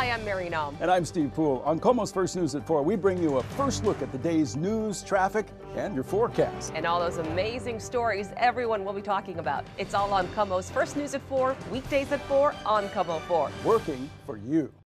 Hi, I'm Mary Nom. And I'm Steve Poole. On KOMO's First News at 4, we bring you a first look at the day's news, traffic, and your forecast. And all those amazing stories everyone will be talking about. It's all on KOMO's First News at 4, weekdays at 4 on KOMO 4. Working for you.